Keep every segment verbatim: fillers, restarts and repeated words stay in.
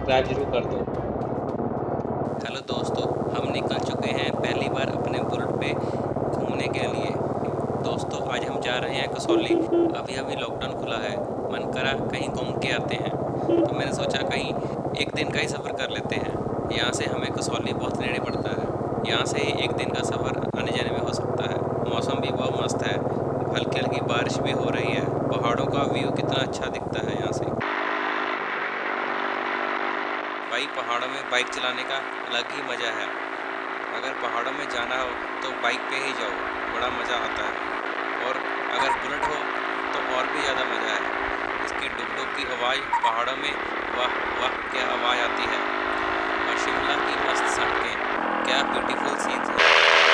Subscribe जरूर कर दो। हेलो दोस्तों, हम निकल चुके हैं पहली बार अपने बुलेट पे घूमने के लिए। दोस्तों, आज हम जा रहे हैं कसौली। अभी अभी लॉकडाउन खुला है, मन करा कहीं घूम के आते हैं। तो मैंने सोचा कहीं एक दिन का ही सफ़र कर लेते हैं। यहाँ से हमें कसौली बहुत नेड़े पड़ता है। यहाँ से एक दिन का सफ़र आने जाने में हो सकता है। मौसम भी बहुत मस्त है, हल्की हल्की बारिश भी हो रही है। पहाड़ों का व्यू कितना अच्छा दिखता है यहाँ से। भाई, पहाड़ों में बाइक चलाने का अलग ही मज़ा है। अगर पहाड़ों में जाना हो तो बाइक पे ही जाओ, बड़ा मज़ा आता है। और अगर बुलेट हो तो और भी ज़्यादा मज़ा है। इसकी डुक डुक की आवाज़ पहाड़ों में, वाह वाह क्या आवाज़ आती है। और शिमला की मस्त सड़कें, क्या ब्यूटीफुल सीन्स है।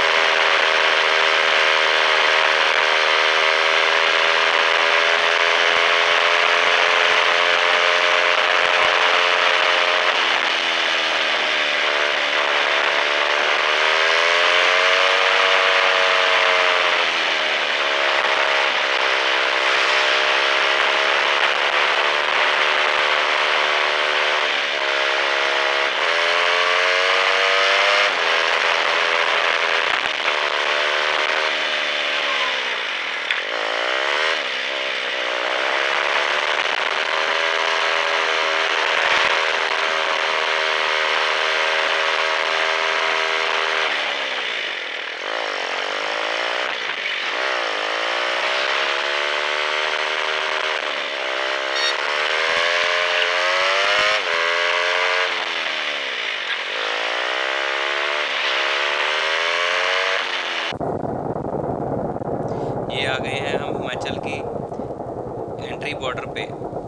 ये आ गए हैं हम हिमाचल की एंट्री बॉर्डर पे।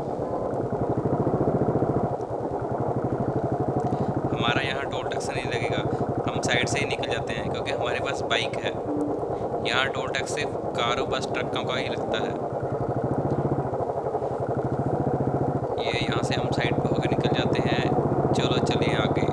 हमारा यहाँ टोल टैक्स नहीं लगेगा, हम साइड से ही निकल जाते हैं क्योंकि हमारे पास बाइक है। यहाँ टोल टैक्स सिर्फ कार और बस ट्रकों का ही लगता है। ये यहाँ से हम साइड पे होकर निकल जाते हैं। चलो चलिए आगे।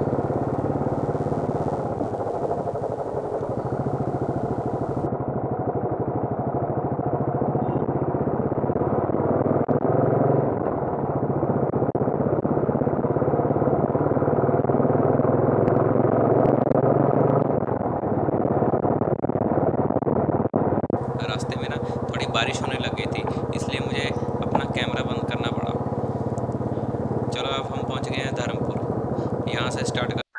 रास्ते में ना थोड़ी बारिश होने लग गई थी, इसलिए मुझे अपना कैमरा बंद करना पड़ा। चलो अब हम पहुंच गए हैं धर्मपुर। यहाँ से स्टार्ट कर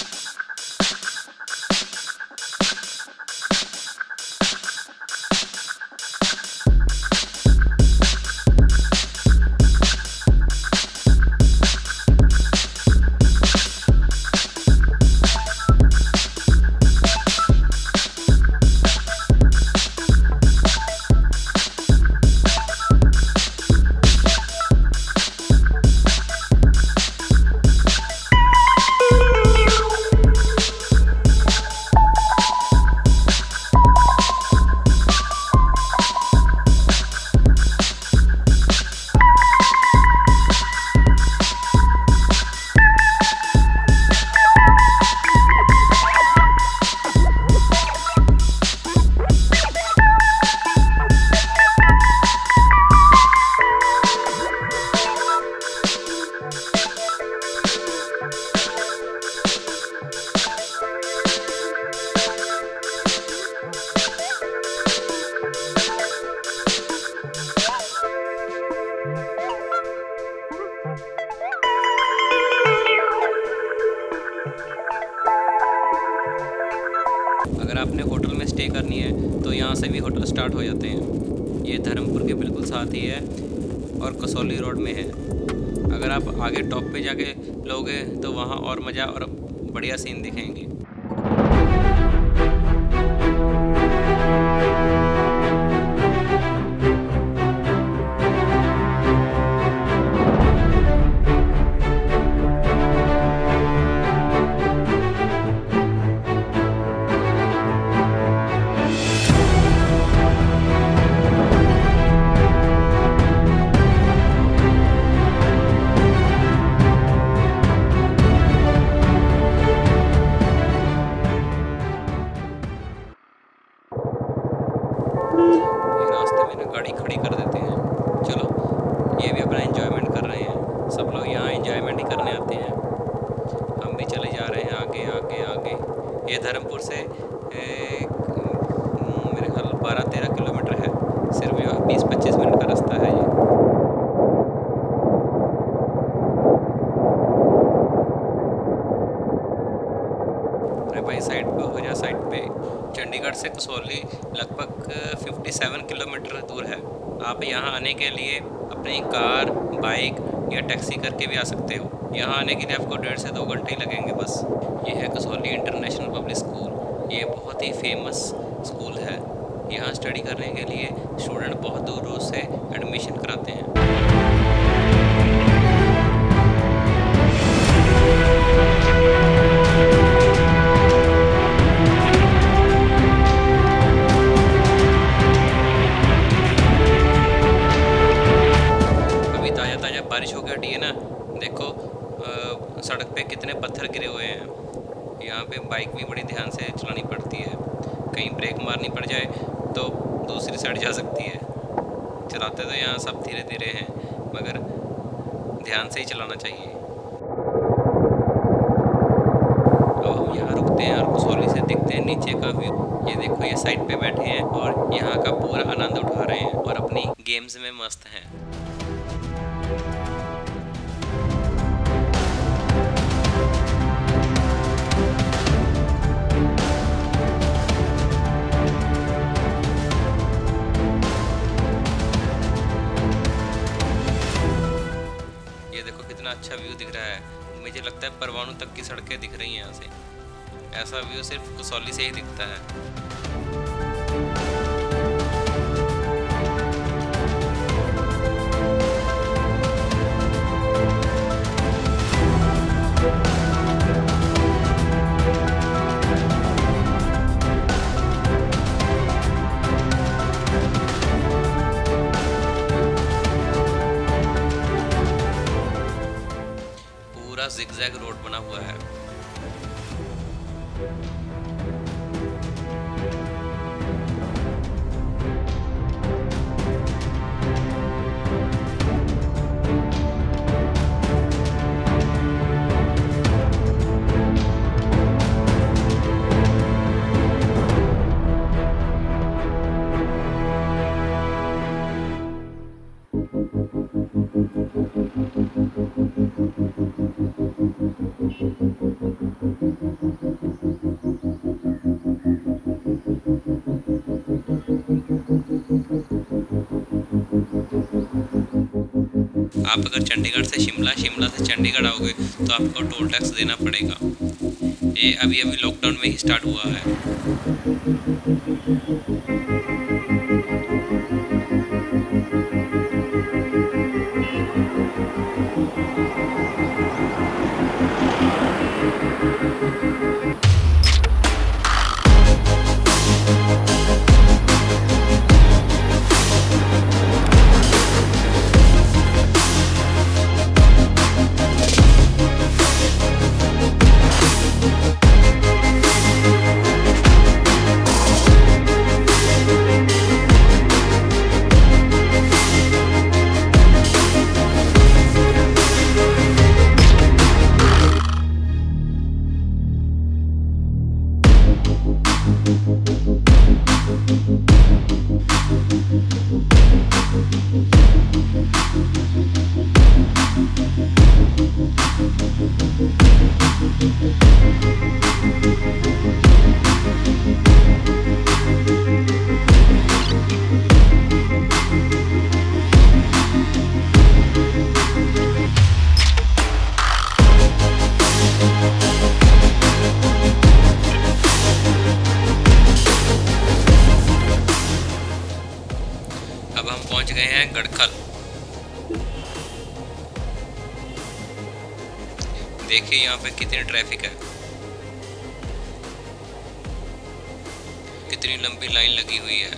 अगर आपने होटल में स्टे करनी है तो यहाँ से भी होटल स्टार्ट हो जाते हैं। ये धर्मपुर के बिल्कुल साथ ही है और कसौली रोड में है। अगर आप आगे टॉप पे जाके लोगे तो वहाँ और मज़ा और बढ़िया सीन दिखेंगे। ये धर्मपुर से ए, मेरे ख्याल बारह तेरह किलोमीटर है, सिर्फ बीस पच्चीस मिनट का रास्ता है ये। अरे भाई साइड पे हो जा, साइड पे। चंडीगढ़ से कसौली लगभग सत्तावन किलोमीटर दूर है। आप यहाँ आने के लिए अपनी कार, बाइक या टैक्सी करके भी आ सकते हो। यहाँ आने के लिए आपको डेढ़ से दो घंटे ही लगेंगे बस। ये है कसौली इंटरनेशनल पब्लिक स्कूल। ये बहुत ही फेमस स्कूल है। यहाँ स्टडी करने के लिए स्टूडेंट बहुत दूर दूर से एडमिशन कराते हैं। बारिश होकर हटी है ना, देखो आ, सड़क पे कितने पत्थर गिरे हुए हैं। यहाँ पे बाइक भी बड़ी ध्यान से चलानी पड़ती है, कहीं ब्रेक मारनी पड़ जाए तो दूसरी साइड जा सकती है। चलाते तो यहाँ सब धीरे धीरे हैं, मगर ध्यान से ही चलाना चाहिए। अब हम यहाँ रुकते हैं और कसौली से दिखते हैं नीचे का व्यू। ये देखो, ये साइड पे बैठे हैं और यहाँ का पूरा आनंद उठा रहे हैं और अपनी गेम्स में मस्त हैं। अच्छा व्यू दिख रहा है। मुझे लगता है परवाणु तक की सड़कें दिख रही हैं यहाँ से। ऐसा व्यू सिर्फ कसौली से ही दिखता है। ज़िगज़ैग रोड बना हुआ है। आप अगर चंडीगढ़ से शिमला, शिमला से चंडीगढ़ आओगे तो आपको टोल टैक्स देना पड़ेगा। ये अभी अभी लॉकडाउन में ही स्टार्ट हुआ है। अब हम पहुंच गए हैं गड़खल। देखिए यहाँ पे कितनी ट्रैफिक है, कितनी लंबी लाइन लगी हुई है।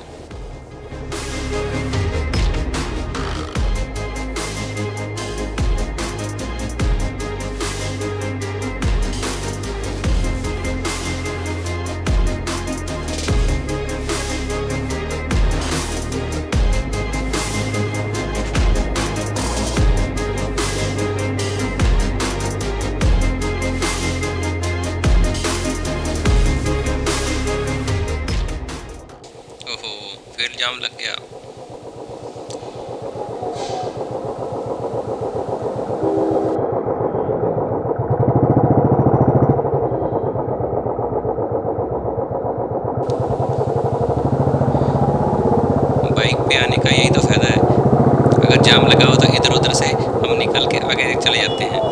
के आने का यही तो फ़ायदा है। अगर जाम लगा हो तो इधर उधर से हम निकल के आगे चले जाते हैं।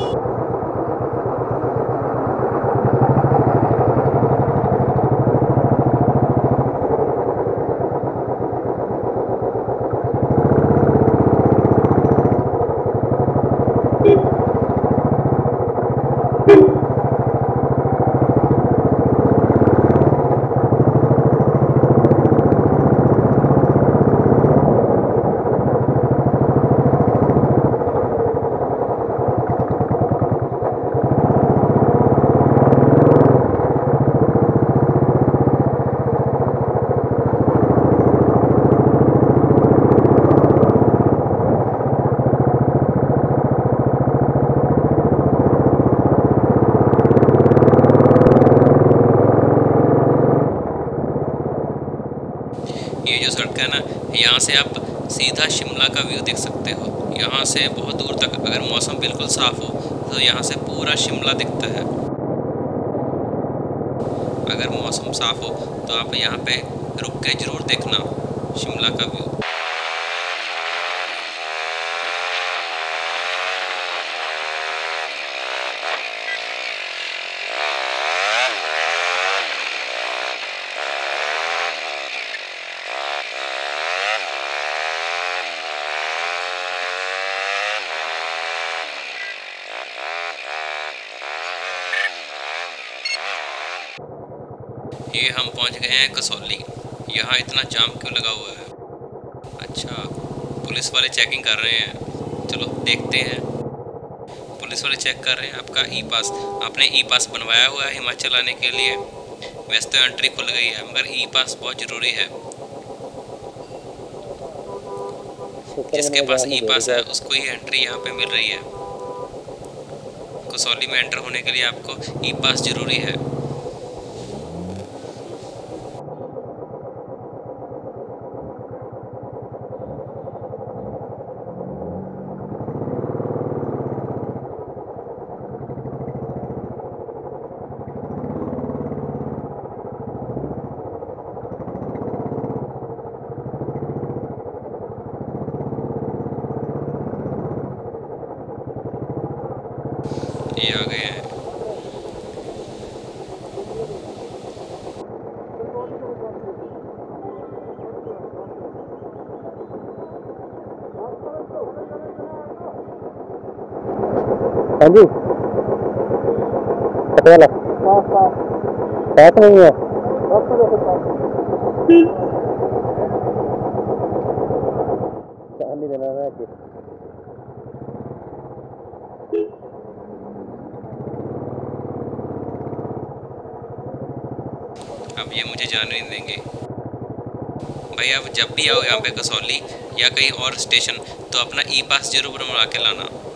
ये जो सड़क है ना, यहाँ से आप सीधा शिमला का व्यू देख सकते हो। यहाँ से बहुत दूर तक, अगर मौसम बिल्कुल साफ़ हो तो यहाँ से पूरा शिमला दिखता है। अगर मौसम साफ़ हो तो आप यहाँ पे रुक के ज़रूर देखना शिमला का व्यू। ये हम पहुंच गए हैं कसौली। यहाँ इतना जाम क्यों लगा हुआ है? अच्छा, पुलिस वाले चेकिंग कर रहे हैं। चलो देखते हैं। पुलिस वाले चेक कर रहे हैं आपका ई पास। आपने ई पास बनवाया हुआ है हिमाचल आने के लिए? वैसे तो एंट्री खुल गई है, मगर ई पास बहुत ज़रूरी है। जिसके पास ई पास है उसको ही एंट्री यहाँ पे मिल रही है। कसौली में एंटर होने के लिए आपको ई पास ज़रूरी है। ये आ गए हैं। हाँ जी, पटेला साथ नहीं है। चांदी देना है कि अब ये मुझे जाने नहीं देंगे। भाई आप जब भी आओ यहाँ पे कसौली या कहीं और स्टेशन तो अपना ई पास जरूर बनवा के लाना।